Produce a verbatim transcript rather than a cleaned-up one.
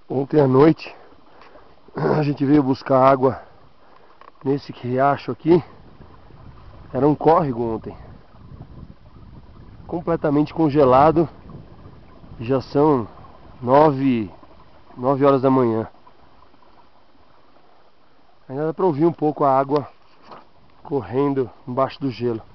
Ontem à noite a gente veio buscar água nesse riacho aqui. Era um córrego ontem, completamente congelado. Já são nove, nove horas da manhã. Ainda dá pra ouvir um pouco a água correndo embaixo do gelo.